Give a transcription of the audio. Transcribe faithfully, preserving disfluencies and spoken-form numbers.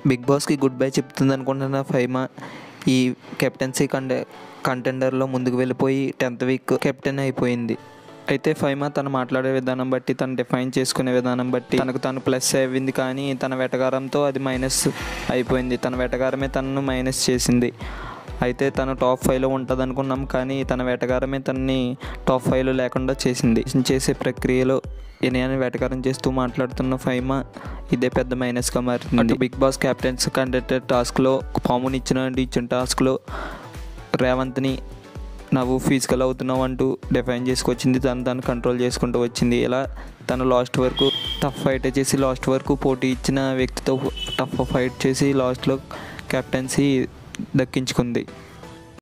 Big బాస్కి good bye చెప్తుంది అనుకుంటున్న ఫైమా ఈ కెప్టెన్సీ కంటే కంటెండర్లో ముందుకు వెళ్ళిపోయి టెన్త్ వీక్ కెప్టెన్ అయిపోయింది. అయితే ఫైమా తను మాట్లాడే విధానం బట్టి, తను డిఫైన్ చేసుకునే విధానం బట్టి తనకు తను ప్లస్ అయింది, కానీ తన వెటకారంతో అది మైనస్ అయిపోయింది. తన వెటకారమే తనను మైనస్ చేసింది. అయితే తను టాప్ ఫైవ్లో ఉంటుంది అనుకున్నాం, కానీ తన వెటకారమే తనని టాప్ ఫైవ్లో లేకుండా చేసింది. చేసే ప్రక్రియలో ఎనియాని వెటకారం చేస్తూ మాట్లాడుతున్న ఫైమా ఇదే పెద్ద మైనస్గా మారింది. బిగ్ బాస్ కెప్టెన్స్ కంటెంటర్ టాస్క్లో పాముని ఇచ్చిన ఇచ్చిన టాస్క్లో రేవంత్ని నువ్వు ఫిజికల్ అవుతున్నావు అంటూ డిఫైన్ చేసుకొచ్చింది. తను తను కంట్రోల్ చేసుకుంటూ వచ్చింది. ఇలా తను లాస్ట్ వరకు టఫ్ ఫైట్ చేసి లాస్ట్ వరకు పోటీ ఇచ్చిన వ్యక్తితో టఫ్ ఫైట్ చేసి లాస్ట్లో కెప్టెన్సీ దక్కించుకుంది.